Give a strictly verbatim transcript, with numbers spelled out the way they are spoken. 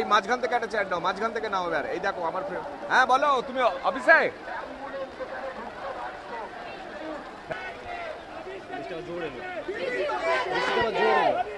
মাঝখান থেকে একটা চেয়ার নাও, মাঝখান থেকে নাও এবার। এই দেখো আমার ফ্রেন্ড। হ্যাঁ বলো, তুমি অফিসে? জোরে জোরে